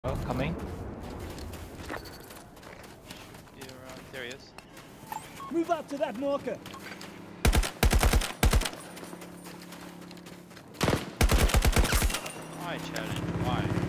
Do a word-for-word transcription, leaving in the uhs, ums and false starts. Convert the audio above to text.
Oh, coming. Should be around. There he is. Move up to that marker. Why, challenge? Why?